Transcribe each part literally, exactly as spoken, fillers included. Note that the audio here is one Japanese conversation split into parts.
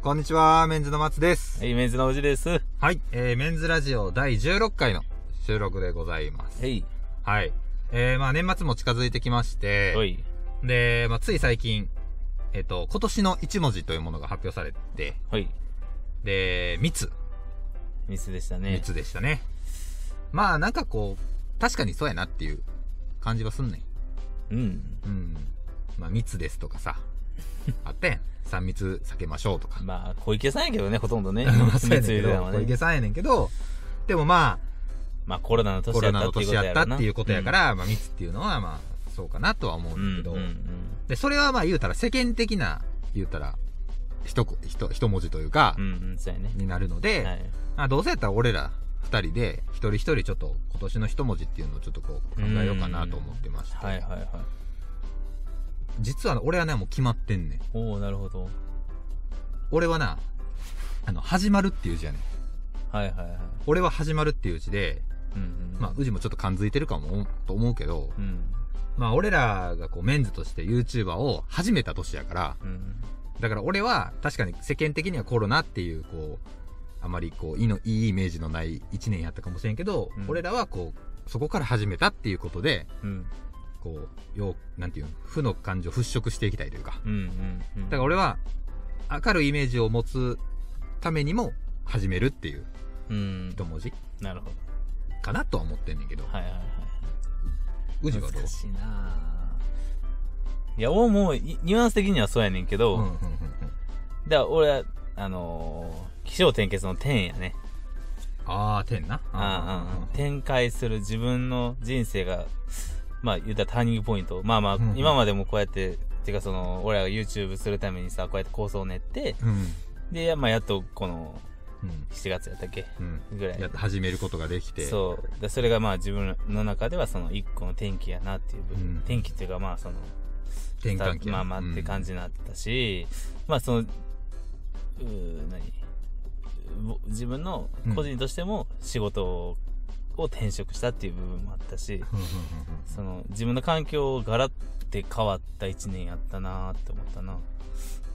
こんにちは、メンズの松です。 はい、メンズのおじです。 はい、えー、メンズラジオだいじゅうろっかいの収録でございます。 はい。 はい。えー、まあ年末も近づいてきまして、 はい。 で、まあつい最近、えっと、今年の一文字というものが発表されて、 はい。 で、密。 密でしたね。 密でしたね。まあなんかこう、確かにそうやなっていう感じはすんねん。 うん。 うん。まあ密ですとかさ、あってん。さん密避けましょうとか。 まあ、小池さんやけどね、ほとんどね。 まあ、そうやねんけど、 密はね、 小池さんやねんけど、でもまあ、 まあコロナの年コロナのやったっていう年やったことやからな。 っていうことやから、うん、まあ密っていうのはまあ、そうかなとは思うんだけど、 うんうんうん、 で、それはまあ言うたら世間的な、言うたら、一、一、一文字というか、 うんうん、そうやね。 になるので、はい、まあどうせやったら俺ら二人で、一人一人ちょっと今年の一文字っていうのをちょっとこう考えようかなと思ってまして。 はいはいはい。 実は俺はね、もう決まってんねん。 おー、なるほど。 俺はな、あの、始まるっていう字やねん。 はいはいはい。 俺は始まるっていう字で、 うんうんうん、 まあ、うじもちょっと感づいてるかも、と思うけど、 うん、 まあ、俺らがこう、メンズとして YouTuber を始めた年やから、うん、だから俺は、確かに世間的にはコロナっていう、こう、あまりこう、いいの、いいイメージのない一年やったかもしれんけど、うん、俺らはこう、そこから始めたっていうことで、うん、こう、よう、なんていうの、負の感情を払拭していきたいというか、うんうんうん、だから俺は、明るいイメージを持つためにも始めるっていう一文字なるほどかなとは思ってんねんけど、はいはいはい。うじはどう？ 難しいなぁ。いや、俺もニュアンス的にはそうやねんけど、うんうんうんうん、だから俺はあのー、起承転結の点やね。 ああ、点な。 ああ、展開する自分の人生がまあ言ったらターニングポイント。まあまあ、うんうん、今までもこうやっててかその俺らが YouTube するためにさこうやって構想を練って、うん、でまあやっとこのしちがつやったっけ、うん、ぐらいやっと始めることができて、 そうでそれがまあ自分の中ではその一個の転機やなっていう部分、うん、転機っていうかまあその転換期まあまあって感じになったし、うん、まあそのう何自分の個人としても仕事をを転職したっていう部分もあったし、その自分の環境をガラッて変わった一年やったなーって思ったな。 うん、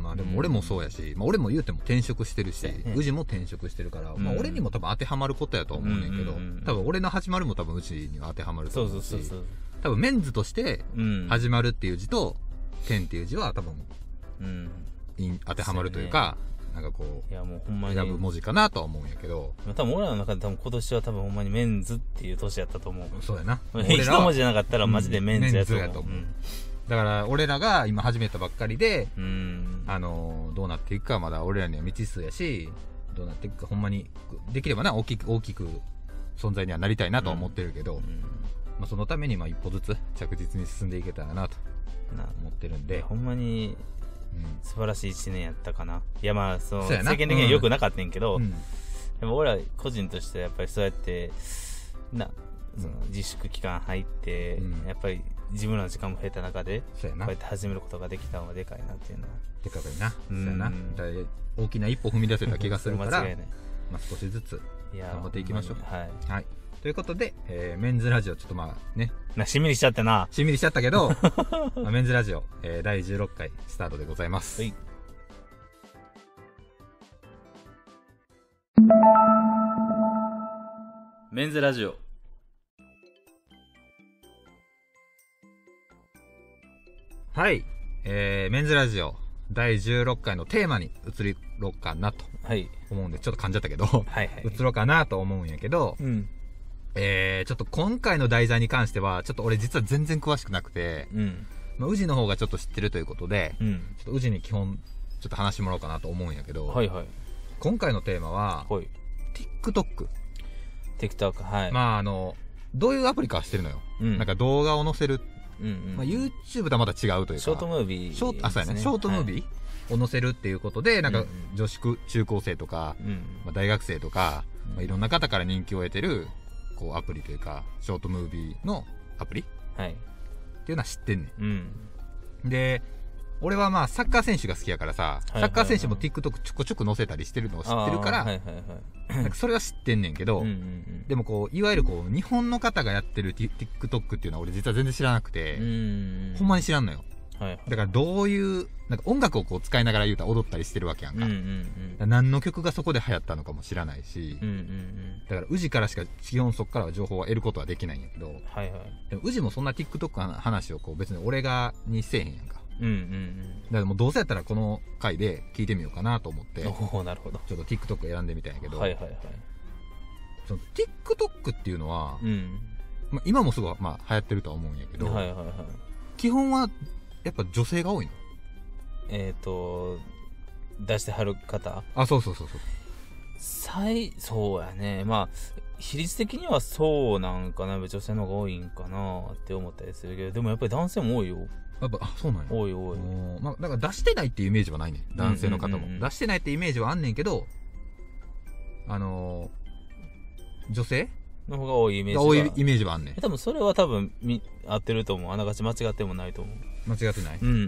まあでも俺もそうやし、うん、まあ俺も言うても転職してるし、うじも転職してるから、うん、まあ俺にも多分当てはまることやとは思うねんけど、うんうんうん、多分俺の始まるも多分うちには当てはまると思うし、そうそうそうそう、多分メンズとして始まるっていう字と転っていう字は多分、うん、当てはまるというか、なんかこう、いやもうほんまに選ぶ文字かなとは思うんやけど。 多分俺らの中で多分今年は多分ほんまにメンズっていう年やったと思う。 そうやな。 一文字じゃなかったらマジでメンズやと思う。うん、メンズやと思う、うん。 だから俺らが今始めたばっかりで、うん、あの、どうなっていくかはまだ俺らには未知数やし、どうなっていくかほんまに、できればな、大きく、大きく存在にはなりたいなとは思ってるけど、うん、まあそのためにまあ一歩ずつ着実に進んでいけたらなと思ってるんで。 ほんまに、うん、素晴らしい一年やったかな。いやまあその世間的には良くなかったんけど、うん、でも俺ら個人としてやっぱりそうやってなその自粛期間入って、うん、やっぱり自分の時間も増えた中でこうやって始めることができたのがでかいなっていうのはでかいな、うん、そうやな。だ大きな一歩踏み出せた気がするから間違いない、まあ、少しずつ頑張っていきましょう。はい、はい、ということで、えー、メンズラジオちょっとまあねなしんみりしちゃってなしんみりしちゃったけどまあ、メンズラジオ、えー、だいじゅうろっかいスタートでございます。はい、 メンズラジオ。 はい、えー、メンズラジオだいじゅうろっかいのテーマに移りろうかなと思うんで、はい、ちょっと噛んじゃったけど、はいはい、移ろうかなと思うんやけど、うん、えー、ちょっと今回の題材に関してはちょっと俺実は全然詳しくなくて、うん、まあ、宇治の方がちょっと知ってるということで、うん、ちょっと宇治に基本ちょっと話してもらおうかなと思うんやけど、はいはい、今回のテーマは、はい、TikTok。 TikTok、はい。 まああのどういうアプリかはしてるのよ。うん、なんか動画を載せる、うんうん、まあ、YouTube とはまた違うというか、 ショートムービー、 ショート、あ、そうやね、ショートムービーを載せるっていうことで、はい、なんか女子中高生とか、うん、まあ、大学生とか、うん、まあ、いろんな方から人気を得てるこうアプリというかショートムービーのアプリ、はい、っていうのは知ってんねん。うん、で俺はまあサッカー選手が好きやからさ、サッカー選手も TikTok ちょこちょこ載せたりしてるのを知ってるから、はいはいはい、なんかそれは知ってんねんけど、うんうんうん、でもこういわゆるこう日本の方がやってる TikTok っていうのは俺実は全然知らなくて、うんうん、ほんまに知らんのよ。 はいはい、 だからどういうなんか音楽をこう使いながら言うたら踊ったりしてるわけやんか、 うんうんうん、 何の曲がそこで流行ったのかも知らないし、 うんうんうん、 だから宇治からしか基本そこからは情報を得ることはできないんやけど、 はいはい、 でも宇治もそんな TikTok の話をこう別に俺がにせえへんやんか、 うんうんうん、 だからもうどうせやったらこの回で聞いてみようかなと思っておなるほどちょっと TikTok 選んでみたんやけど、 はいはいはい、 その TikTok っていうのは、 うんまあ、今もすごい、まあ、流行ってるとは思うんやけど、 はいはいはい、 基本はやっぱ女性が多いの？ えっ、ー、と出してはる方、 あ、そうそうそうそう、 最そうやね、まあ比率的にはそうなんかな、女性の方が多いんかなって思ったりするけど、でもやっぱり男性も多いよ。 やっぱ、あ、そうなんや。 多い多い。 まあ、だから出してないっていうイメージはないね。男性の方も、うんうんうんうん。出してないってイメージはあんねんけど、あのー、女性の方が多いイメージは。 多いイメージはあんねん。 多分それは多分、み、合ってると思う。あながち間違ってもないと思う。 間違ってない？ うんうんうん。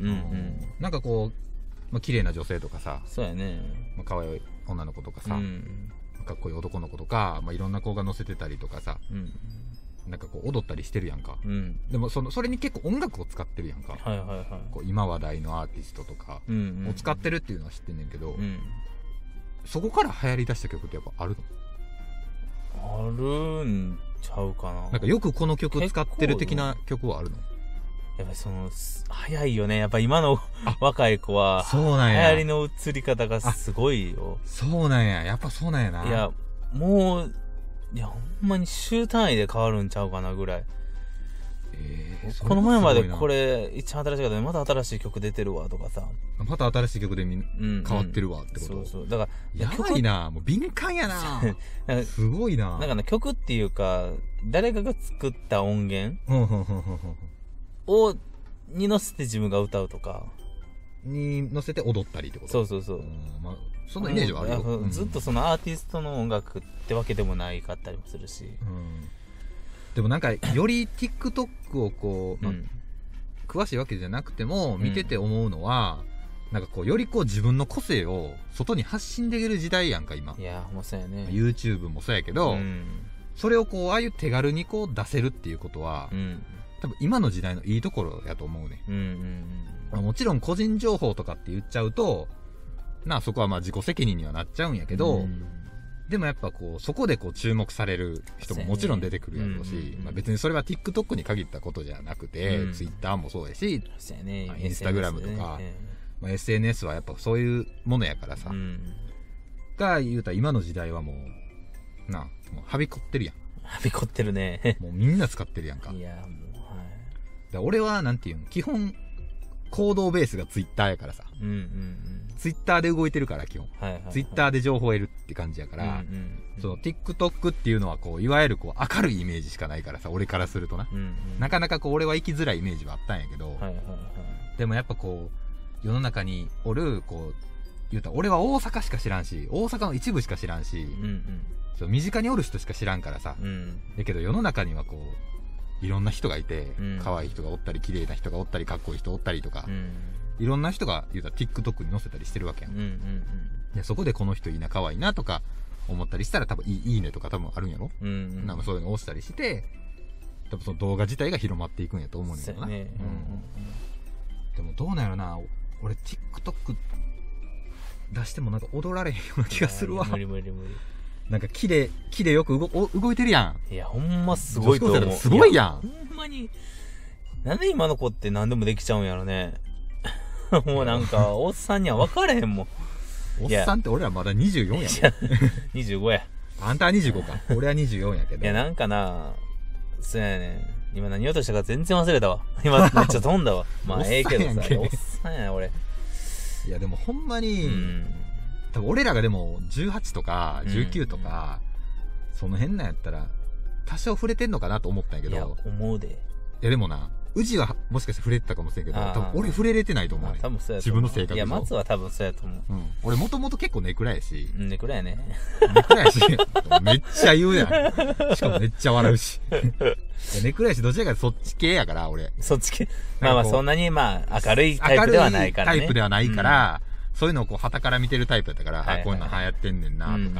なんかこう、まあ、綺麗な女性とかさ。 そうやね。 まあ、可愛い女の子とかさ。うん、かっこいい男の子とか、まあ、いろんな子が載せてたりとかさ。うん、なんかこう踊ったりしてるやんか、うん、でもそのそれに結構音楽を使ってるやんか、 はいはいはい、 こう今話題のアーティストとかを使ってるっていうのは知ってんねんけど、うんうん、そこから流行り出した曲ってやっぱあるの？あるんちゃうかな。 なんかよくこの曲使ってる的な曲はあるの？ やっぱりその早いよね、やっぱ今の若い子はそうなんや、 流行りの移り方がすごいよ。 そうなんや、やっぱそうなんやな。 いやもういやほんまに週単位で変わるんちゃうかなぐらい。えー、この前までこれ一番新しい方でまた新しい曲出てるわとかさ、 また新しい曲でみ、うん、変わってるわってこと。そうそう、 だからやばいな、もう敏感やなすごいな。 なんかね、曲っていうか誰かが作った音源をに乗せて自分が歌うとかに乗せて踊ったりってこと。 そうそうそう、 まあ、そんなイメージはあるよ、 うん、ずっとそのアーティストの音楽ってわけでもないかったりもするし、うん、 でもなんかより TikTok をこう、まあうん、詳しいわけじゃなくても見てて思うのは、うん、なんかこうよりこう自分の個性を外に発信できる時代やんか今。 いやもうそうやね、 YouTube もそうやけど、うん、それをこうああいう手軽にこう出せるっていうことは、うん、多分今の時代のいいところやと思うね、うんうんうんまあ、もちろん個人情報とかって言っちゃうとなあそこはまあ自己責任にはなっちゃうんやけど、うん、でもやっぱこうそこでこう注目される人ももちろん出てくるやろうし、ねうんうんまあ、別にそれは TikTok に限ったことじゃなくて、うん、Twitter もそうやし、ねまあ、Instagram とか、ねまあ、エスエヌエス はやっぱそういうものやからさ、うん、が言うたら今の時代はもうなあもうはびこってるやん。 はびこってるねもうみんな使ってるやんか。 いやもう、はい、 だ俺はなんていうの基本行動ベースがツイッターやからさ、うんうんうん、ツイッターで動いてるから基本、はいはいはい、ツイッターで情報を得るって感じやから、うんうんうん、その TikTok っていうのはこういわゆるこう明るいイメージしかないからさ俺からするとな、うんうん、なかなかこう俺は生きづらいイメージはあったんやけど、はいはいはい、でもやっぱこう世の中におるこう言うたら俺は大阪しか知らんし大阪の一部しか知らんし、うんうん、そう身近におる人しか知らんからさ、うん、だけど世の中にはこういろんな人がいて、うん、可愛い人がおったり綺麗な人がおったりかっこいい人おったりとか、うん、いろんな人が言うたら TikTok に載せたりしてるわけやん、うんうんうん、でそこでこの人いいな可愛いなとか思ったりしたら多分いい、いいねとか多分あるんやろ、うんうん、なんかそういうの押したりして多分その動画自体が広まっていくんやと思うねんけどな、ねうんうんうん、でもどうなんやろな俺 TikTok 出してもなんか踊られへんような気がするわ。 無理無理無理。 なんか木で木でよく動動いてるやん。 いやほんますごいと思う。 すごいやん。 ほんまになんで今の子って何でもできちゃうんやろね。もうなんかおっさんには分かれへんもん。 おっさんって俺らまだにじゅうよんやん。 にじゅうごや。 あんたはにじゅうごか。俺はにじゅうよんやけど。 いやなんかな、そうやね。今何言おうとしたか全然忘れたわ。今めっちゃ飛んだわ。まあええけどさ、おっさんやな俺。 いやでもほんまに、うん、多分俺らがでもじゅうはちとかじゅうきゅうとか、うん、その辺なんやったら多少触れてんのかなと思ったんやけど。 いや思うで。 いやでもな、宇治はもしかして触れてたかもしれんけど、多分俺触れれてないと思うね。 多分そうやと思う。 自分の性格上。 いや松は多分そうやと思う。うん。 俺もともと結構ネクラやし。 ネクラやね。 ネクラやし、めっちゃ言うやん。しかもめっちゃ笑うし。ネクラやし、どちらかそっち系やから、俺。 そっち系。まあまあそんなにまあ明るいタイプではないからね。 タイプではないから、うん、そういうのをこう旗から見てるタイプやったから、はいはいはい、あ、こういうの流行ってんねんなとか、うんうんうん。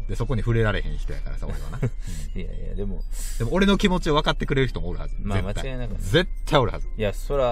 で、そこに触れられへん人やからさ、俺はな。 うん、いやいや、でも。 でも俺の気持ちを分かってくれる人もおるはず。 まあ間違いなく。 絶対おるはず。 いや、そら、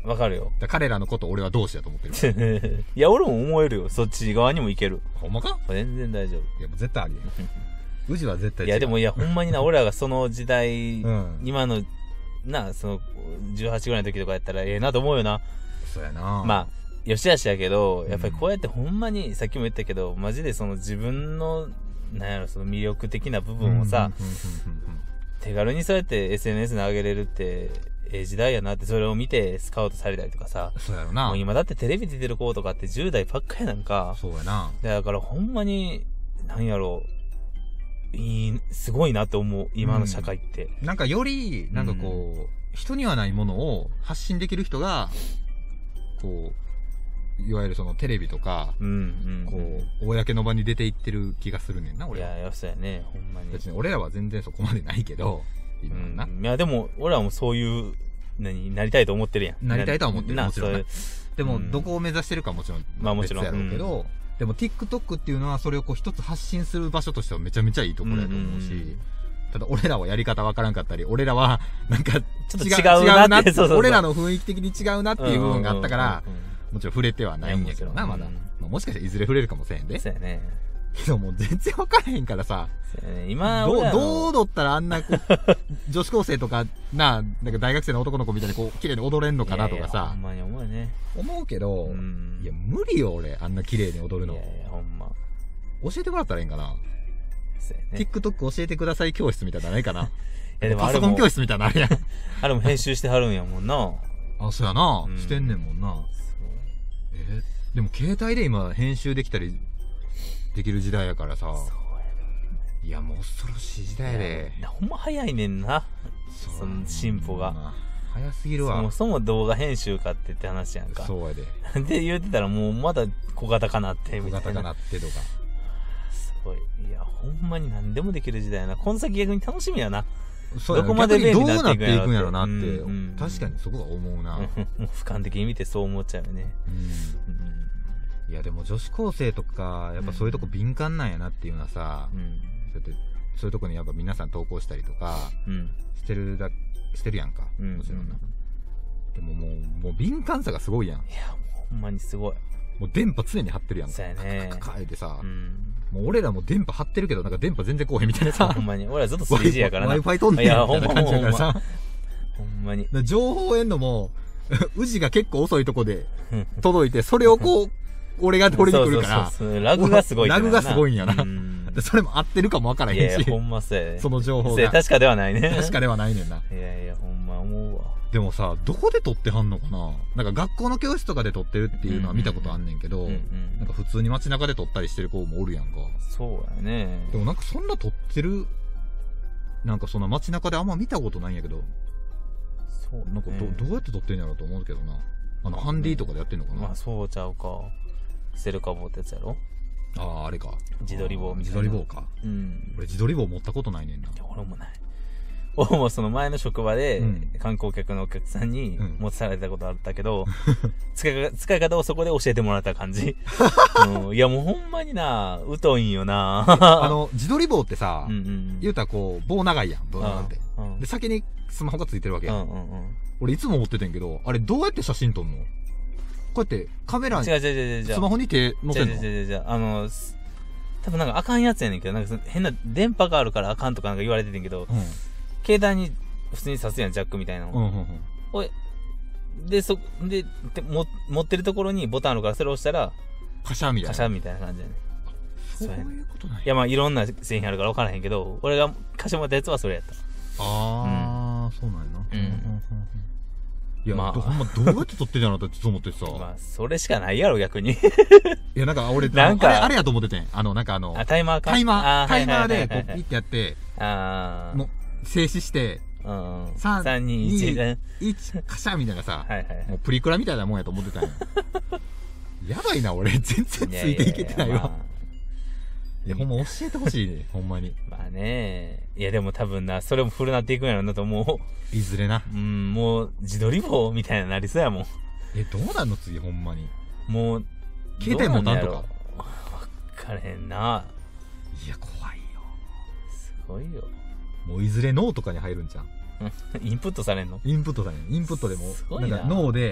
わかるよ。 だ彼らのこと俺は同志だと思ってる。 いや、俺も思えるよ。そっち側にもいける。 ほんまか？ 全然大丈夫。 いや、もう絶対ありえん。宇治は絶対違う。 いや、でもいや、ほんまにな、俺らがその時代、 うん、 今の、な、その、じゅうはちぐらいの時とかやったらええなと思うよな。 そうやな。 まあ、よしあしやけど、やっぱりこうやってほんまに、さっきも言ったけど、マジでその自分の、なんやろ、その魅力的な部分をさ、手軽にそうやって エスエヌエス に上げれるって、ええ時代やなって、それを見てスカウトされたりとかさ。 そうやろな。 もう今だってテレビ出てる子とかってじゅう代ばっかりなんか。 そうやな。 だからほんまに、なんやろう、いい、すごいなと思う、今の社会って。 うん、なんかより、なんかこう、うん、人にはないものを発信できる人が、こう、いわゆるそのテレビとか、 うんうんうん、 こう、公の場に出ていってる気がするねんな、俺は。 いや、そうやね、ほんまに。 別に俺らは全然そこまでないけど、今な、 うん。いや、でも、俺らもそういう、何、なりたいと思ってるやん。 なりたいとは思ってる、 なもちろんな。でも、 うん、 どこを目指してるかもちろん、 まあもちろん。 別やろうけど、うん、でも TikTok っていうのはそれをこう一つ発信する場所としてはめちゃめちゃいいところやと思うし、うんうんうん、ただ俺らはやり方わからんかったり、俺らはなんか違う、 ちょっと違うなって、 なってそうそうそう、 俺らの雰囲気的に違うなっていう部分があったから、もちろん触れてはないんやけどな、まだ。まあ、もしかしたらいずれ触れるかもしれんで。 そうやね。 けどもう全然わからへんからさ、 ね、今どう、どうだったらあんなこう女子高生とかな、なんか大学生の男の子みたいにこう綺麗に踊れんのかなとかさ、いやいやほんまに思うね。 思うけど、うん、いや無理よ俺、あんな綺麗に踊るの。いやいやほんま。教えてもらったらいいんかな。そうやね。TikTok 教えてください教室みたいなのないかな。いやでもパソコン教室みたいなのあるやん。 あれも編集してはるんやもんな。 あ、そうやな、うん。してんねんもんな。えー、でも携帯で今編集できたりできる時代やからさ。いやもう恐ろしい時代で。 ほんま早いねんな。その進歩が。 早すぎるわ。 そもそも動画編集かってって話やんか。 そうやで。 で言うてたらもうまだ小型かなってみたいな。小型かなってとか。 すごい。いやほんまに何でもできる時代やな。この先逆に楽しみやな。 そうやな。 どこまで便利になっていくんやろどうなっていくんやろなって、 うんうん、 確かにそこが思うな。もう俯瞰的に見てそう思っちゃうよね。うんうん、いやでも女子高生とかやっぱそういうとこ敏感なんやなっていうのはさ、うん、そうやってそういうとこにやっぱ皆さん投稿したりとかしてるだ、してるやんか、うん、もちろんな、うん、でももうもう敏感さがすごいやん。いやもうほんまにすごい。 もう電波常に張ってるやんか。 そうやね。 カカカカーってさ、 うん、 もう俺らも電波張ってるけどなんか電波全然こうへんみたいなさ。 ほんまに俺らずっと スリージー やからな。 Wi-Fi 飛んでるみたいな感じやからさ。 ほんまに。 情報得んのも宇治が結構遅いとこで届いて、それをこう俺が取りに来るから。 そうそうそう、ラグがすごい。 ラグがすごいんやな。それも合ってるかもわからへんし。 いやいやほんまそうやね。 その情報が。 確かではないね。 確かではないねんな。 いやいやほんま思うわ。 でもさ、どこで撮ってはんのかな。なんか学校の教室とかで撮ってるっていうのは見たことあんねんけど、うんうん、なんか普通に街中で撮ったりしてる子もおるやんか。 そうやね。 でもなんかそんな撮ってる、なんかそんな街中であんま見たことないんやけど、そう、ね、なんかど、どうやって撮ってんやろうと思うけどな。あの、ハンディとかでやってんのかな。 まあそうちゃうか。セルカ棒ってやつやろ。 ああ、あれか。 自撮り棒みたいな。 自撮り棒か。 うん。 俺自撮り棒持ったことないねんな。 いや、俺もない。俺もその前の職場で、観光客のお客さんに持たされたことあったけど、うん、使い、使い方をそこで教えてもらった感じ。うん、いやもうほんまにな、疎いんよな。 あの、自撮り棒ってさ、うんうん、言うたらこう、棒長いやん、ブーンって。うん、で、先にスマホがついてるわけやん。うんうんうん、俺いつも思っててんけど、あれどうやって写真撮んの？こうやってカメラに、 違う違う違う違う。 スマホに手乗せんの？ 違う違う違う。あの、多分なんかあかんやつやねんけど、なんか変な電波があるからあかんとかなんか言われててんけど、うん、携帯に普通に挿すやん、ジャックみたいなの。うんうんうん、おい。で、そ、で、でも持ってるところにボタンあるからそれを押したら、 カシャみたいな。 カシャみたいな感じやね。 そういうことなんや。 いや、まあいろんな製品あるから分からへんけど、俺がカシャ持ったやつはそれやった。 あー、うん、そうなんやな。うん。いや、まあ、ほんまどうやって撮ってんやろってずっと思ってさ。 まあ、それしかないやろ、逆に。いや、なんか俺、なんかあれ、あれやと思っててん。あの、なんかあの、 あ、タイマーか。 タイマー、タイマーで、こう、ピッてやって、 あもう、静止して、 うん。 さん、に、いち、 いち、 カシャみたいなさ、 はいはい。 もうプリクラみたいなもんやと思ってたんや。やばいな、俺。全然ついていけてないわ。いや、ほんま教えてほしいね、ほんまに。 まあね。いや、でも多分な、それも古なっていくんやろなと思う。いずれな。 うん、もう、自撮り棒みたいななりそうやもん。 え、どうなんの次、ほんまに。 もう、 携帯持たんとか。 わかれへんな。 いや、怖いよ。 すごいよ。 もういずれ脳とかに入るんじゃん。 インプットされんの？ インプットされん。インプットでも、なんか脳で、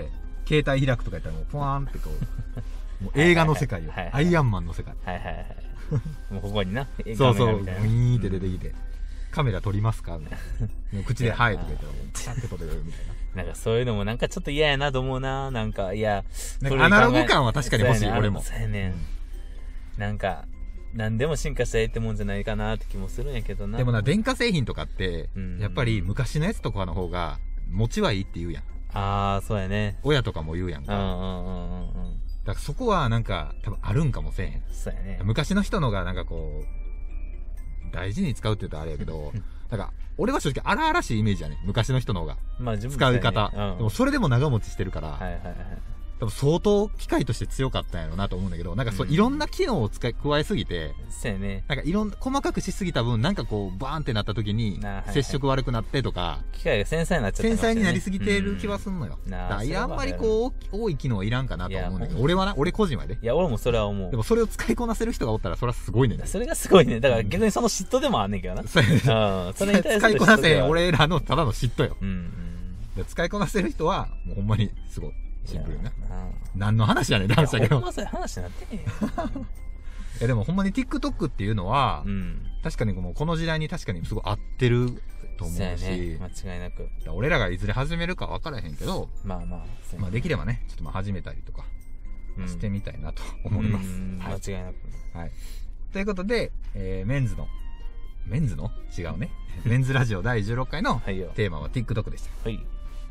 携帯開くとかやったらもうポワーンってこうもう映画の世界よ、アイアンマンの世界、 はいはいはい、もうここになそうそうウィーンって出てきて、うん、カメラ撮りますかみたいな口で「はい」とか言ったらもうピシャって撮れるみたいな。 なんかそういうのもなんかちょっと嫌やなと思うな。なんかいやなんかアナログ感は確かに欲しい、俺も。 そうやねん、うん、なんか何でも進化したらええってもんじゃないかなって気もするんやけどな。 でもな、電化製品とかって、うん、やっぱり昔のやつとかの方が持ちはいいって言うやん。 ああそうやね。 親とかも言うやんか。うんうんうんうん。だからそこはなんか多分あるんかもせえへん。 そうやね。 昔の人のがなんかこう大事に使うって言うとあれやけどなんか俺は正直荒々しいイメージやね、昔の人の方が、まあ、使う方、ね、うん、でもそれでも長持ちしてるから、はいはいはい、多分相当機械として強かったんやろうなと思うんだけど、なんかそう、うん、いろんな機能を使い加えすぎて、 そうやね、 なんかいろんな細かくしすぎた分なんかこうバーンってなった時に接触悪くなってとか、はいはい、 機械が繊細になっちゃった、ね、 繊細になりすぎてる気はすんのよ、うん、だからあんまりこう多い機能はいらんかなと思うんだけど、俺はな、俺個人はね、 いや俺もそれは思う。 でもそれを使いこなせる人がおったらそれはすごいね。 それがすごいね。だから逆にその嫉妬でもあんねんけどな、うん、それに対する使いこなせへん俺らのただの嫉妬よ、うんうん、使いこなせる人はもうほんまにすごいシンプルな。何の話やねんって話だけど。 ほんまそういう話になってねえよ。でもほんまに TikTok っていうのは、うん、確かにもうこの時代に確かにすごい合ってると思うし、ね、 間違いなく。 俺らがいずれ始めるか分からへんけど、 まあまあ、 まあできればね、ちょっとまあ始めたりとかしてみたいなと思います。 うんはい、間違いなく。 はい。ということで、えー、メンズの、メンズの違うね。メンズラジオだいじゅうろっかいのテーマは TikTok でした。はい。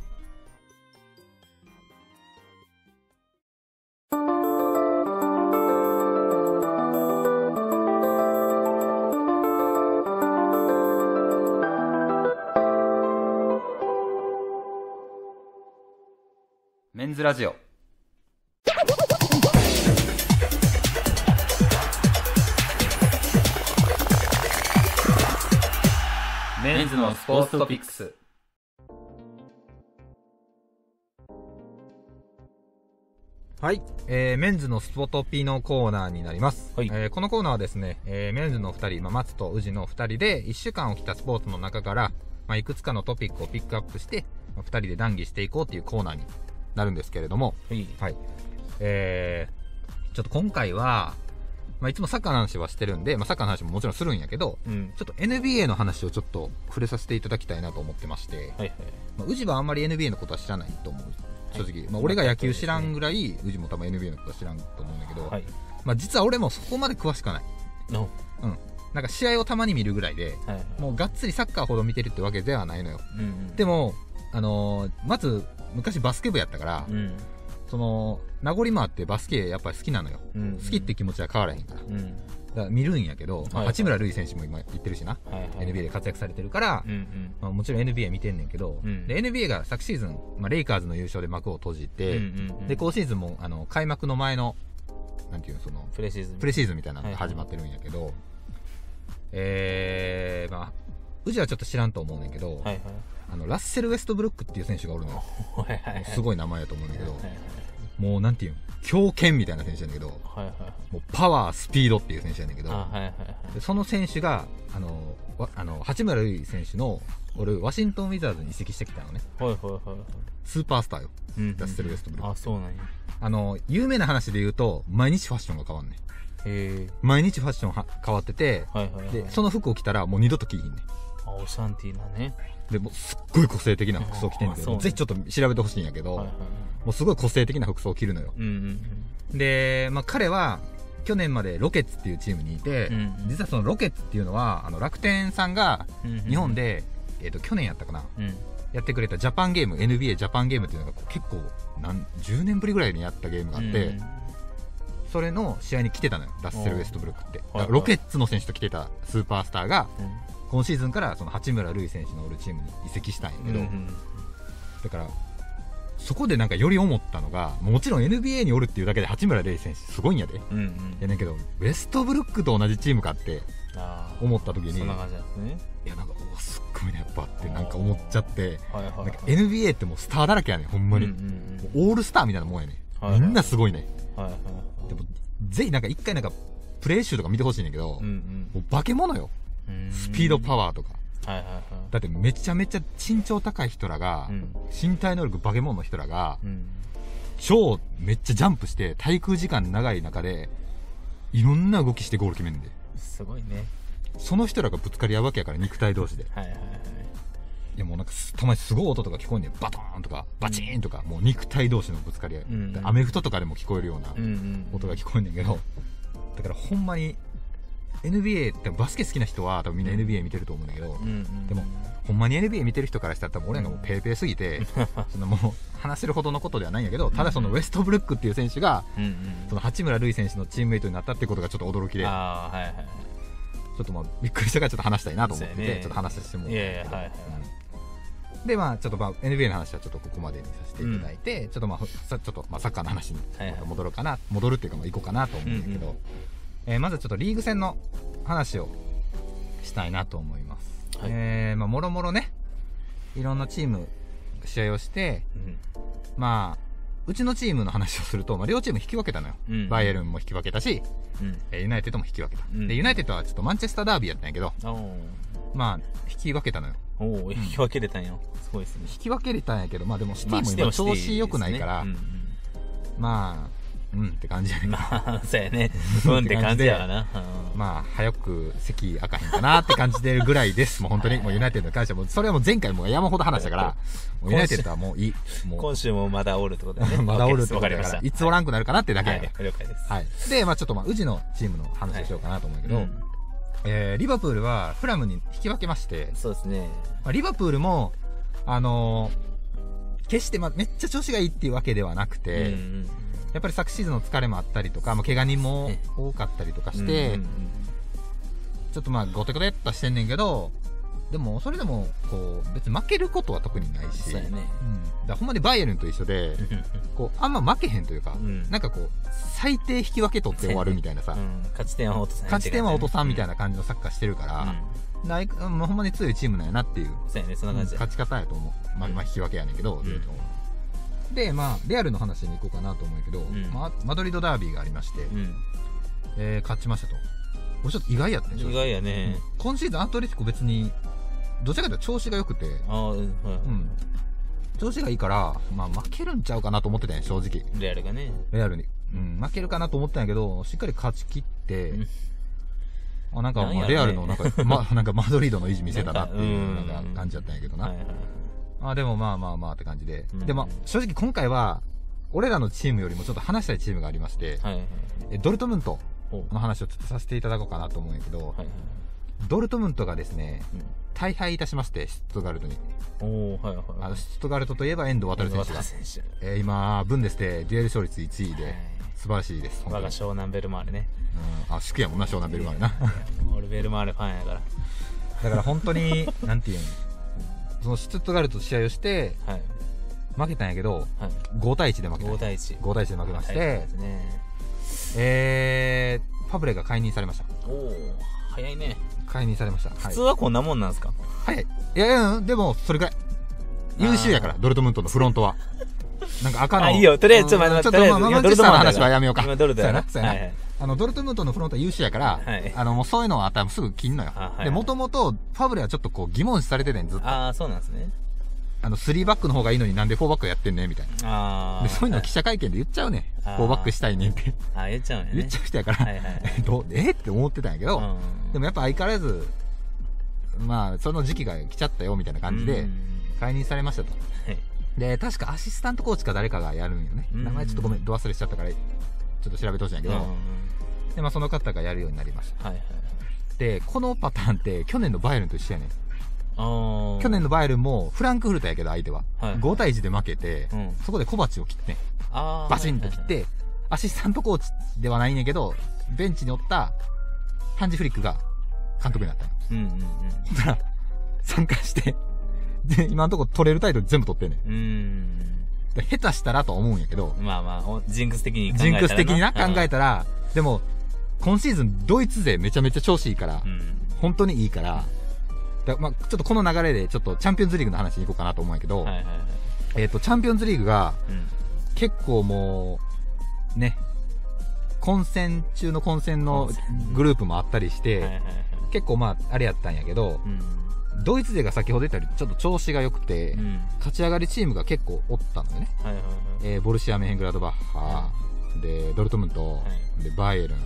メンズラジオ。メンズのスポーツトピックス。はい、えー、メンズのスポトピのコーナーになります。はい、えー、このコーナーはですね、えー、メンズのふたり、まあ、松と宇治のふたりでいっしゅうかん起きたスポーツの中から、まあ、いくつかのトピックをピックアップして、まあ、ふたりで談義していこうっていうコーナーになるんですけれども、はい、はい、えー、ちょっと今回は、まあ、いつもサッカーの話はしてるんで、まあ、サッカーの話ももちろんするんやけど、うん、ちょっと エヌビーエー の話をちょっと触れさせていただきたいなと思ってまして、はいはい、まあ、宇治はあんまり エヌビーエー のことは知らないと思う、正直、はい、まあ、俺が野球知らんぐらい、宇治も多分 エヌビーエー のことは知らんと思うんだけど、はい、まあ、実は俺もそこまで詳しくはない、no. うん、なんか試合をたまに見るぐらいで、はいはい、もうがっつりサッカーほど見てるってわけではないのよ、うんうん、でも、あのー、まず昔バスケ部やったから、うん、その名残もあってバスケやっぱり好きなのよ、うんうん、好きって気持ちは変わらへんから、うん、だから見るんやけど、まあ、八村塁選手も今言ってるしな、はいはい、エヌビーエー で活躍されてるから、うんうん、まあ、もちろん エヌビーエー 見てんねんけど、うん、で エヌビーエー が昨シーズン、まあ、レイカーズの優勝で幕を閉じて、うんうんうん、で今シーズンもあの開幕の前のなんていうの、そのプレシーズンプレシーズンみたいなのが始まってるんやけど、はいはい、えー、まあ宇治はちょっと知らんと思うねんけど、はいはい、あのラッセル・ウェストブルックっていう選手がおるのよはいはい、はい、すごい名前やと思うんだけど、はいはいはい、もうなんていうの、強肩みたいな選手やねんけど、はいはい、もうパワースピードっていう選手やねんけど、はいはいはい、でその選手があのあの八村塁選手の俺ワシントンウィザーズに移籍してきたのね、はいはいはい、スーパースターよ、うんうんうん、ラッセル・ウェストブルック。 あ、そうなんや。 あの有名な話で言うと毎日ファッションが変わんねん。へー、毎日ファッションは変わってて、はいはいはい、でその服を着たらもう二度と着ひんねん。 あ、オシャンティーなね。 でもすっごい個性的な服装着てんねんけど、ぜひちょっと調べてほしいんやけど、はいはいはい、もうすごい個性的な服装を着るのよ、うんうんうん、で、まあ、彼は去年までロケッツっていうチームにいて、うんうん、実はそのロケッツっていうのはあの楽天さんが日本で、うんうん、えー、と去年やったかな、うん、やってくれたジャパンゲーム エヌビーエー ジャパンゲームっていうのが結構何じゅうねんぶりぐらいにやったゲームがあって、うん、それの試合に来てたのよ、ラッセル・ウェストブルックって。だからロケッツの選手と来てたスーパースターが、うん、今シーズンからその八村塁選手のおるチームに移籍したんやけど、うんうん、だからそこでなんかより思ったのが、もちろん エヌビーエー におるっていうだけで八村塁選手すごいんやで、うんうん、やねんけどウェストブルックと同じチームかって思った時に、そんな感じなんですね。いやなんかおすっごいねやっぱってなんか思っちゃって、はいはいはい、なんか エヌビーエー ってもうスターだらけやねんほんまに、うんうんうん、オールスターみたいなもんやねん、はいはい、みんなすごいね、はいはいはい、でもぜひなんか一回なんかプレー集とか見てほしいねんけど、うんうん、もう化け物よ、スピードパワーとか、はいはいはい、だってめちゃめちゃ身長高い人らが、うん、身体能力化け物の人らが、うん、 超めっちゃジャンプして滞空時間長い中でいろんな動きしてゴール決めるんで、 すごいね。 その人らがぶつかり合うわけやから、肉体同士で。 はいはいはい。 いやもうなんかたまにすごい音とか聞こえんねん。バトーンとかバチーンとか、もう肉体同士のぶつかり合い、うんうん、アメフトとかでも聞こえるような音が聞こえんねんけど、だからほんまに エヌビーエー ってバスケ好きな人は多分みんな エヌビーエー 見てると思うんだけど、うんうん、でもほんまに エヌビーエー 見てる人からしたら多分俺らがもうペーペーすぎてそのもう話せるほどのことではないんやけど、ただそのウェストブルックっていう選手が、うんうん、その八村塁選手のチームメイトになったってことがちょっと驚きで、あ、はいはい、ちょっとまあびっくりしたからちょっと話したいなと思ってて、ね、ちょっと話させてもらったんだけど、いやいや、はいはい、でまあちょっとまあ エヌビーエー の話はちょっとここまでにさせていただいて、うん、ちょっとまあさちょっとまあサッカーの話に戻ろうかな、はいはい、戻るっていうかまあ行こうかなと思うんだけど、うんうん、えー、まずちょっとリーグ戦の話をしたいなと思います。はい、えー、まあもろもろね、いろんなチーム試合をして、うん、まあうちのチームの話をすると、まあ、両チーム引き分けたのよ、うん、バイエルンも引き分けたし、うん、えー、ユナイテッドも引き分けた、うん、でユナイテッドはちょっとマンチェスターダービーやったんやけど、まあ引き分けたのよ。おお、引き分けれたんや、すごいですね。引き分けれたんやけど、まあでもシティも今調子良くないから、まあ、うんうん、まあうんって感じやねんけど、まあそうやね、うんって感じやわな。まあ早く席開かへんかなって感じてるぐらいです。もう本当にもうユナイテッドに関してはもうそれはもう前回もう山ほど話したから、もうユナイテッドはもういい。もう今週もまだおるってことだね。まだおるってことだからいつおらんくなるかなってだけやで。了解です。はい。でまあちょっとまあ宇治のチームの話をしようかなと思うけど、はい、うん、えー、リバプールはフラムに引き分けまして、そうですね。まあ、リバプールもあのー、決してまあめっちゃ調子がいいっていうわけではなくて。うんうん、やっぱり昨シーズンの疲れもあったりとか、まあ、怪我人も多かったりとかして、うんうんうん、ちょっとまあゴテゴテっとしてんねんけど、でもそれでもこう別に負けることは特にないし、そうやね、うん、だからほんまにバイエルンと一緒でこうあんま負けへんというか、うん、なんかこう最低引き分け取って終わるみたいなさ、うん、勝ち点は落とさん、勝ち点は落とさんみたいな感じのサッカーしてるから、うん、だいほんまに強いチームなんやなっていう、そうやね、そんな感じ、うん、勝ち方やと思う。まあ、まあ引き分けやねんけど、うん、でまあレアルの話に行こうかなと思うけど、うん、まあ、マドリードダービーがありまして、うん、えー、勝ちましたと。俺ちょっと意外やったね。意外やね、うん、今シーズンアトレティコ別にどちらかというと調子が良くて、あ、うん、はい、うん、調子がいいから、まあ、負けるんちゃうかなと思ってたんや正直。レアルがね、レアルに、うん、負けるかなと思ったんやけどしっかり勝ち切って、うん、あ、なんかまあレアルのなんか、ま、なんかマドリードの維持見せたなっていうなんか感じだったんやけどな、はいはい、あ、でもまあまあまあって感じで、うん、でも正直今回は俺らのチームよりもちょっと話したいチームがありまして、はいはいはい、えドルトムントの話をちょっとさせていただこうかなと思うんやけど、はいはい、ドルトムントがですね、うん、大敗いたしまして、シュツットガルトに。お、はいはい、あのシュツットガルトといえば遠藤航選手が、選手、えー、今ブンデスでデュエル勝率いちいで、はい、素晴らしいです。我が湘南ベルマーレね、うん、あ、宿やもんな、湘南ベルマーレな。俺ベルマーレファンやからだから本当になんていうの、そのシュツットガルトと試合をして、はい、負けたんやけど、はい、ごたいいちで負けた。ごたいいち。ごたいいちで負けまして、ですね、えー、ファブレが解任されました。おお、早いね。解任されました。普通はこんなもんなんですか？早い。いやいや、でもそれぐらい優秀やから、ドルトムントのフロントは。なんか赤の。あ、いいよ。とりあえずちょっと待って、ちょっとまあマンチェスターの話はやめようか。今ドルトやな。そうやな。はいはい、あのドルトムントのフロントは優秀やから、はい、あのもうそういうのは頭すぐ切んのよ。はいはい、で元々ファブレはちょっとこう疑問視されててん、ずっと。ああ、そうなんですね。あのスリーバックの方がいいのになんでフォーバックやってんねんみたいな。あでそういうの記者会見で言っちゃうねん。フォーバックしたいねんって。あ、言っちゃうね。言っちゃう人やから、はいはい、どえって思ってたんやけど、でもやっぱ相変わらずまあその時期が来ちゃったよみたいな感じで解任されましたと。はい、で確かアシスタントコーチか誰かがやるんよね。名前ちょっとごめん、ど忘れしちゃったからちょっと調べてほしいんやけど、でまあその方がやるようになりました。はいはいはい、でこのパターンって去年のバイエルンと一緒やねん。去年のバイエルンもフランクフルトやけど相手は、はい、ごたいいちで負けて、うん、そこで小鉢を切って、あバチンと切って、はいはいはい、アシスタントコーチではないんやけどベンチにおったハンジ・フリックが監督になったの。うんうんうん、ほんなら参加してで今のところ取れるタイトル全部取ってんねん。うん、下手したらとは思うんやけど、まあまあジンクス的に考えたらなジンクス的にな考えたら、うん、でも今シーズンドイツ勢めちゃめちゃ調子いいから、うん、本当にいいからだ、まあ、ちょっとこの流れでちょっとチャンピオンズリーグの話に行こうかなと思うんやけど、はいはいはい、えっとチャンピオンズリーグが、うん、結構もうね混戦中の混戦のグループもあったりして、はいはいはい、結構まああれやったんやけど、うん、 ドイツ勢が先ほど言ったようにちょっと調子が良くて、うん、勝ち上がりチームが結構おったのよね、はいはいはい、えー、ボルシア・メンヘングラードバッハ、はい、でドルトムント、はい、でバイエルン、はい、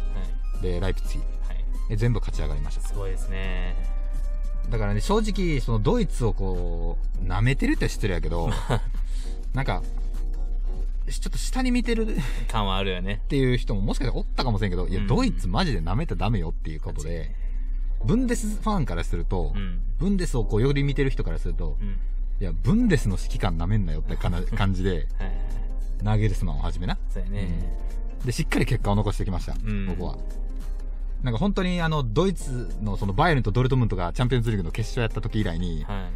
でライプツィヒ、はい、全部勝ち上がりました。 すごいですね。 だからね、正直そのドイツをこう舐めてるって失礼やけどなんかちょっと下に見てる感はあるよねっていう人ももしかしたらおったかもしれんけど、いや、うん、ドイツマジで舐めたらダメよっていうことで、ブンデスファンからすると、うん、ブンデスをこうより見てる人からすると、うん、いやブンデスの指揮官舐めんなよってかな感じではい、はい、ナーゲルスマンをはじめな、 そうやね、 うん、でしっかり結果を残してきました、うん、僕は。なんか本当にあのドイツのそのバイエルンとドルトムントがチャンピオンズリーグの決勝やった時以来に、はい、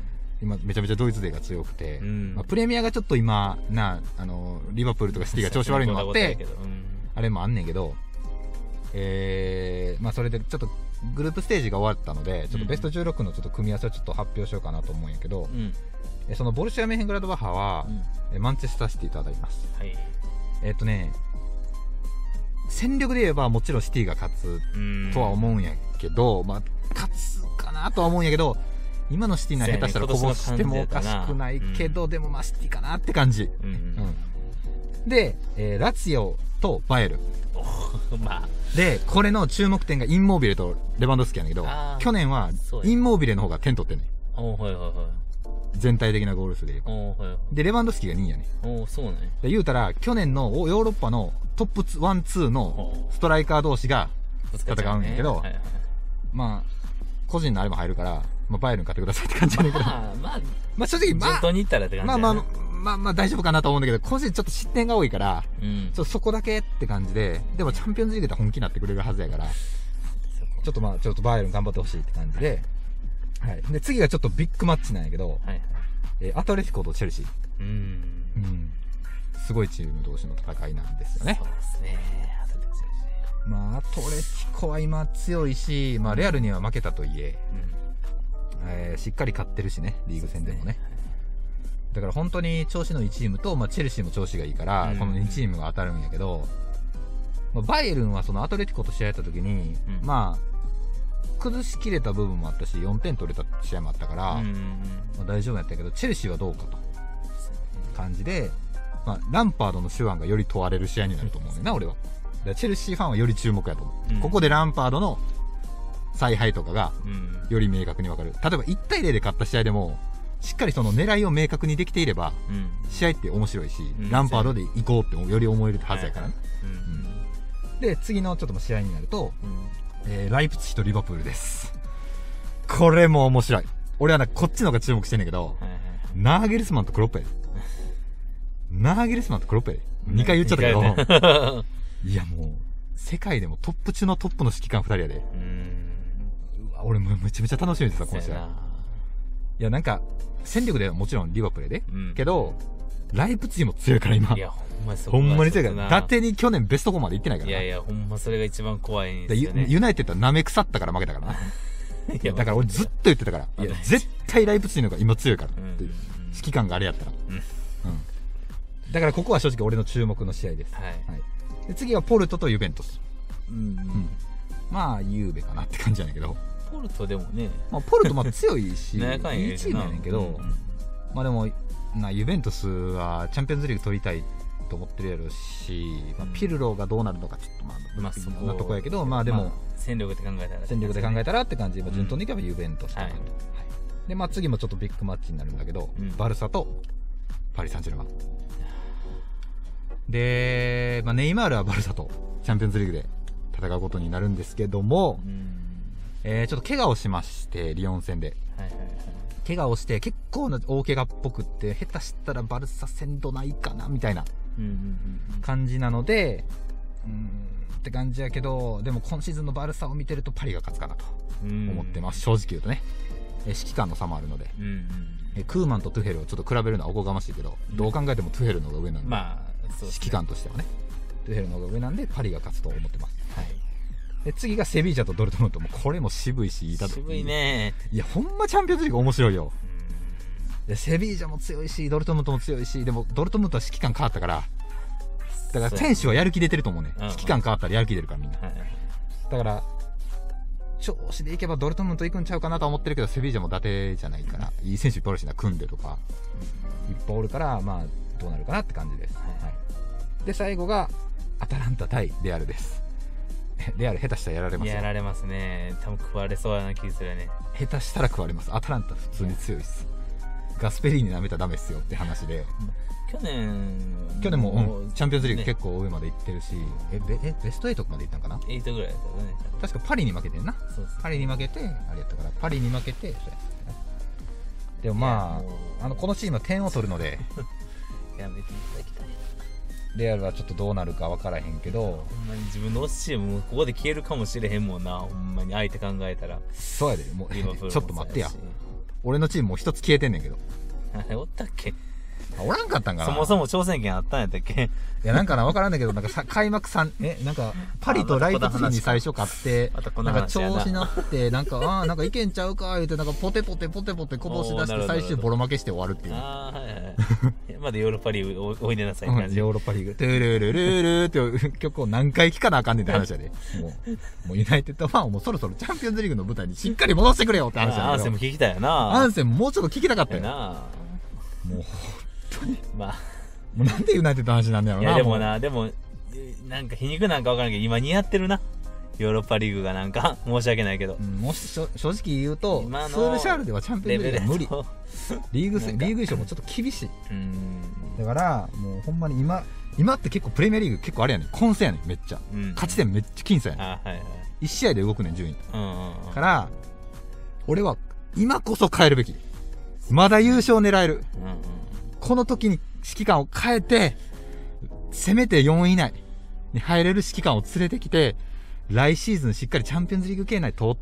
今めちゃめちゃドイツ勢が強くて、うん、まあ、プレミアがちょっと今なあのリバプールとかシティが調子悪いのがあって、うん、あれもあんねんけど、えー、まあそれでちょっとグループステージが終わったので、ちょっとベストじゅうろくのちょっと組み合わせをちょっと発表しようかなと思うんやけど、うん、えそのボルシア・メンヘングラードバッハは、うん、マンチェスターシティと当たります、はい、えっとね戦力で言えばもちろんシティが勝つとは思うんやけど、まあ勝つかなとは思うんやけど、今のシティなら下手したらこぼしてもおかしくないけど、でもまあシティかなって感じ、うんうん、で、えー、ラツィオとバイエルンまあ、でこれの注目点がインモービレとレバンドフスキやねんけど、去年はインモービレの方が点取ってんねん、お、はいはいはい、全体的なゴール数で言えば、お、はいはい、でレバンドフスキがにいやねん。 お、そうね。 で言うたら去年のヨーロッパのトップワン、ツーのストライカー同士が戦うんやけど、ね、はいはい、まあ個人のあれも入るから、まあ、バイエルン買ってくださいって感じなんだけど、まあ、まあ、まあ正直まあ順当にいったらって感じだね。 まあまあまあまあ大丈夫かなと思うんだけど、個人ちょっと失点が多いから、うん、ちょっとそこだけって感じで、でもチャンピオンズリーグで本気になってくれるはずやから、ちょっとまあちょっとバイエルン頑張ってほしいって感じで、はい、で次がちょっとビッグマッチなんやけど、はいはい、えー、アトレティコとチェルシー、うん、うん、すごいチーム同士の戦いなんですよね。 そうですね。アトレティコチェルシー、まあアトレティコは今強いし、まあレアルには負けたといえ、うん、えー、しっかり勝ってるしね、リーグ戦でもね。だから本当に調子のいいチームと、まあ、チェルシーも調子がいいから、うん、このにチームが当たるんやけど、まあ、バイエルンはそのアトレティコと試合やった時に、うん、まあ崩しきれた部分もあったしよんてん取れた試合もあったから、うん、まあ、大丈夫やったけど、チェルシーはどうかと感じで、まあ、ランパードの手腕がより問われる試合になると思うねんな俺は。だからチェルシーファンはより注目やと思う、うん、ここでランパードの采配とかがより明確に分かる。例えばいちたいゼロで勝った試合でもしっかりその狙いを明確にできていれば、うん、試合って面白いし、うん、ランパードで行こうってより思えるはずやからね、うんうん、で次のちょっと試合になると、うん、えー、ライプツヒとリバプールです。これも面白い。俺はなこっちの方が注目してんねんけど、はいはいはい、ナーゲルスマンとクロップやでナーゲルスマンとクロップやでにかい言っちゃったけど、ね、いやもう世界でもトップ中のトップの指揮官ふたりやで。うーん、うわ俺もめちゃめちゃ楽しみですよこの試合。いやなんか戦力ではもちろんリバプールで、うん、けどライプツィも強いから今。いやほんまにほんまに強いから。伊達に去年ベストフォーまで行ってないからな。 いやいやほんまそれが一番怖いんですよね。 ユナイテッドは舐め腐ったから負けたからな。いやだから俺ずっと言ってたから、いや絶対ライプツィの方が今強いからって、うん、指揮官があれやったら、うんうん、だからここは正直俺の注目の試合です、はいはい、で次はポルトとユベントス、うんうん、まあユーベかなって感じじゃないけど、 ポルトでもね、 まあ、ポルトまあ強いしいいチームやねんけど、うんうん、まあでもなユベントスはチャンピオンズリーグ取りたいと思ってるやろし、まあ、ピルロがどうなるのかちょっとまあまあそんなとこやけど、まあでも、まあ、 戦力で考えたら、ね、 戦力で考えたらって感じで、順当にいけばユベントスかなと、うん、はい、でまあ次もちょっとビッグマッチになるんだけど、うん、バルサとパリ・サンジェルマンで、まあ、ネイマールはバルサとチャンピオンズリーグで戦うことになるんですけども、うん、えー、ちょっと怪我をしましてリヨン戦で、はいはいはい、怪我をして結構な大怪我っぽくって下手したらバルサ戦どないかなみたいな感じなので、うーんって感じやけど、でも今シーズンのバルサを見てるとパリが勝つかなと思ってます、正直言うとね。え指揮官の差もあるので、うんうん、えクーマンとトゥヘルをちょっと比べるのはおこがましいけど、うん、どう考えてもトゥヘルの方が上なんで、まあそうですね、指揮官としてはねトゥヘルの方が上なんでパリが勝つと思ってます、はい、で次がセビージャとドルトムント、もこれも渋いしいいたと渋いね。 いやほんまチャンピオンズリーグ面白いよ。でセビージャも強いしドルトムントも強いし、でもドルトムントは指揮官変わったから、だから選手はやる気出てると思うね、うん、指揮官変わったらやる気出るからみんな、はい、だから調子でいけばドルトムント行くんちゃうかなと思ってるけど、セビージャも伊達じゃないから、いい選手いっぱいおるしな、組んでとか、いっぱいおるから、まあ、どうなるかなって感じです。はい、で、最後が、アタランタ対レアルです。レアル下手したらやられますよ。 やられますね。多分食われそうやな気するね。 下手したら食われます。アタランタ普通に強いっす。ガスペリーニ舐めたらダメっすよって話で。 去年去年も、うん、チャンピオンズリーグ結構上まで行ってるし、えベえベストはちまで行ったんかな。 はちぐらいだったね。 確かパリに負けてんな。 そうそう、 パリに負けてあれやったから、パリに負けてそうやったね。でもまああのこのチームは点を取るのでやめていただきたい。 レアルはちょっとどうなるか分からへんけど、 ほんまに自分の推しチームもここで消えるかもしれへんもんな。ほんまに相手考えたら。 そうやで、もうちょっと待ってや、俺のチームもう一つ消えてんねんけど。 あれおったっけ。 おらんかったんかな。 そもそも挑戦権あったんやったっけ。 いやなんかな分からんだけど、なんかさ開幕さんえなんかパリとライプツィヒに最初勝って、なんか調子乗ってなんかああなんかいけんちゃうか言ってなんかポテポテポテポテこぼし出して最終ボロ負けして終わるっていう。 ああはいはい。まだヨーロッパリーグおいでなさいって感じ。 ヨーロッパリーグトゥルルルルっていう曲を何回聴かなあかんねんって話やで。もうもうユナイテッドファンをもうそろそろチャンピオンズリーグの舞台にしっかり戻してくれよって話やで。 アンセム聞きたいよな。 アンセムもうちょっと聞きたかったよ。 なもう本当にまあ。 もうなんでユナイテッドの話なんだろうな。 いやでもな、でも、なんか皮肉なんかわからんけど、今似合ってるな。ヨーロッパリーグがなんか、申し訳ないけど。 うん、もし正直言うと、スールシャールではチャンピオンズリーグは無理。リーグ、リーグ優勝もちょっと厳しい。うんだから、もうほんまに今、今って結構プレミアリーグ結構あれやねん。混戦やねん、めっちゃ。うん、勝ち点めっちゃ僅差やねん。あ、はいはい。いち試合で動くねん、順位。うんうんうん、から、俺は今こそ変えるべき。まだ優勝狙える。うんうん、この時に指揮官を変えて、せめてよんい以内に入れる指揮官を連れてきて、来シーズンしっかりチャンピオンズリーグ圏内取って、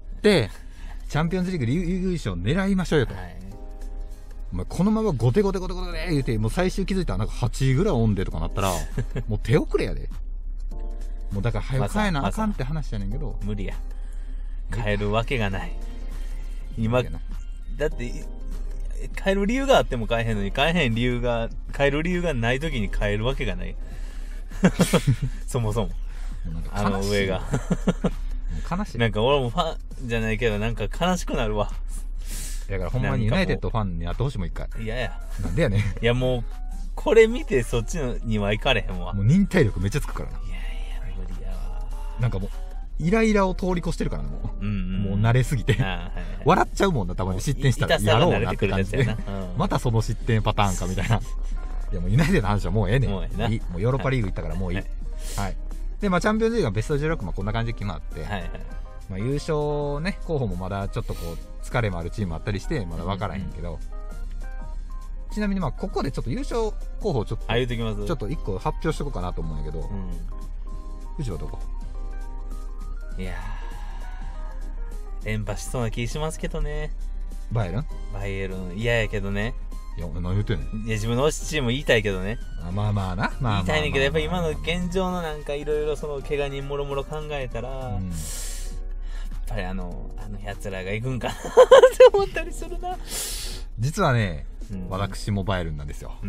チャンピオンズリーグ優勝を狙いましょうよと。はい、お前このままゴテゴテゴテゴテで言うて、もう最終気づいたらなんかはちいぐらいオンでとかなったら、もう手遅れやで。もうだから早く変えなあかんって話やねんけど。 無理や。変えるわけがない。今、だって、変える理由があっても変えへんのに、変えへん理由が、変える理由がない時に変えるわけがない。そもそも。あの上が。 悲しい。 なんか俺もファンじゃないけど、なんか悲しくなるわ。 だからほんまにユナイテッドファンになってほしいもん一回。 いやや。 なんでやねん。いやもう、これ見てそっちには行かれへんわ。 もう忍耐力めっちゃつくからな。いやいや、無理やわ。 なんかもう、イライラを通り越してるからな、もう。うんうん、もう慣れすぎて。はいはい、笑っちゃうもんな、たまに失点したら。やろうなって感じで。うん、またその失点パターンかみたいな。いやもうユナイテッドの話はもうええねん。もうええな。いい。もうヨーロッパリーグ行ったからもういい。はい。はい、で、まあチャンピオンズリーグはベストじゅうろくもこんな感じで決まって。はいはい。まあ優勝ね、候補もまだちょっとこう、疲れもあるチームあったりして、まだ分からへんけど。うんうん、ちなみにまあここでちょっと優勝候補ちょっと。 あ、言うときます。 ちょっと一個発表しとこうかなと思うんやけど。うん。藤はどこ？ いやー、連覇しそうな気しますけどね。 バイエルン？ バイエルン、嫌やけどね。 いや、何言うてんの？ いや、自分の推しチーム言いたいけどね。 あまあまあな。まあまあまあまあ、 言いたいねんけど、やっぱり今の現状のなんかいろいろその怪我人もろもろ考えたら、うん、やっぱりあの、あの奴らが行くんかなって思ったりするな。 実はね、うん、私もバイエルンなんですよ。うん。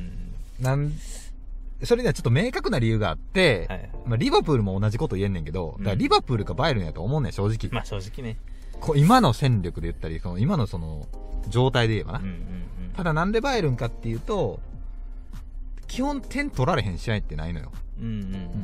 なん、それにはちょっと明確な理由があって、はいはい、まあリバプールも同じこと言えんねんけど、だからリバプールかバイエルンやと思うねん、正直。 まあ正直ね。 こ今の戦力で言ったり、その今のその状態で言えばな。うんうんうん、ただなんでバイエルンかっていうと、基本点取られへん試合ってないのよ。うんうんうん、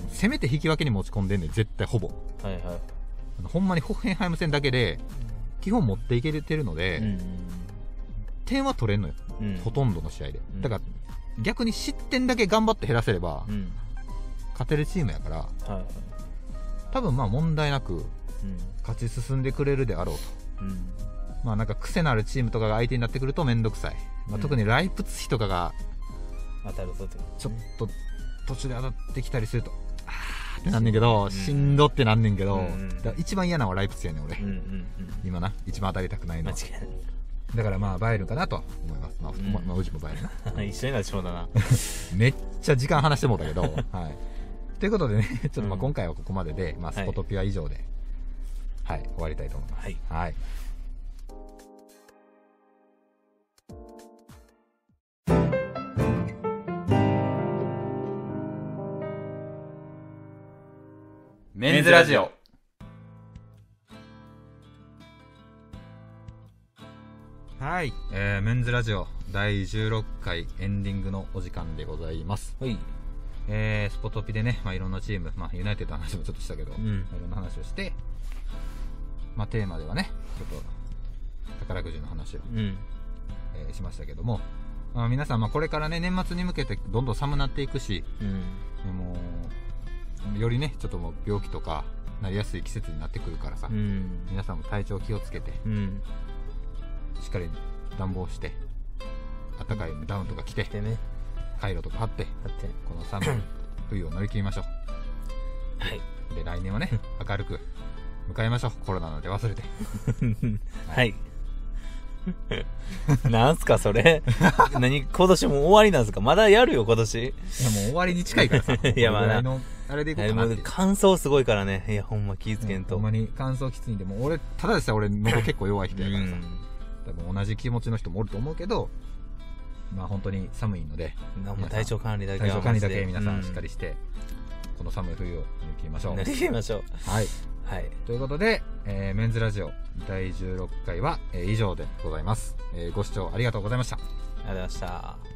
せめて引き分けに持ち込んでんねん、絶対ほぼ。はいはい。ほんまにホッヘンハイム戦だけで、基本持っていけてるので、うんうん、点は取れんのよ、うん。ほとんどの試合で。だから、逆に失点だけ頑張って減らせれば、うん、勝てるチームやから、はいはい、多分まあ問題なく、うん、勝ち進んでくれるであろうと。うん、まあなんか癖のあるチームとかが相手になってくるとめんどくさい。まあ、特にライプツヒとかが、 当たるぞってちょっと途中で当たってきたりすると、あーってなんねんけど、うん、しんどってなんねんけど、うん、だ一番嫌なのはライプツヒやねん俺、うんうんうん、今な、一番当たりたくないのは。間違いない。だからまあバイエルンかなと思います。まあ、うんままあ、うちもバイエルンな。 一緒になってしまうだな。 めっちゃ時間話してもうたけど、はい。ということでね、ちょっとまあ今回はここまでで、まあスポトピア以上で、はい、はい、終わりたいと思います。はい。はい。 メンズラジオ。 はい、えー、メンズラジオだいじゅうろっかいエンディングのお時間でございます。 はい。 えー、スポトピでね、まあ、いろんなチーム、まあ、ユナイテッドの話もちょっとしたけど、うん、いろんな話をして、まあ、テーマではね、ちょっと宝くじの話を、うん、えー、しましたけども、まあ、皆さん、まあ、これからね、年末に向けてどんどん寒なっていくし、うん、もうよりね、ちょっともう病気とかなりやすい季節になってくるからさ、うん、皆さんも体調気をつけて、うん、しっかり暖房して、あったかいダウンとか着て、ね、カイロとか貼って、貼ってこの寒い冬を乗り切りましょう。はい。で、来年はね、明るく迎えましょう。コロナなんて忘れて。 はい。なんすかそれ。何、今年も終わりなんすか。まだやるよ今年。いやもう終わりに近いからさ。いやまだあれでいこうかなって。 乾燥すごいからね。いやほんま気ぃつけんと。 ほんまに乾燥きついんで、もう俺ただでさえ俺喉結構弱い人やからさ。多分同じ気持ちの人もおると思うけど、まあ本当に寒いので、 体調管理だけ体調管理だけ皆さんしっかりして、うん、この寒い冬を乗り切りましょう。 乗り切りましょう。 はい。はい。ということで、えー、メンズラジオだいじゅうろっかいは、えー、以上でございます、えー。ご視聴ありがとうございました。ありがとうございました。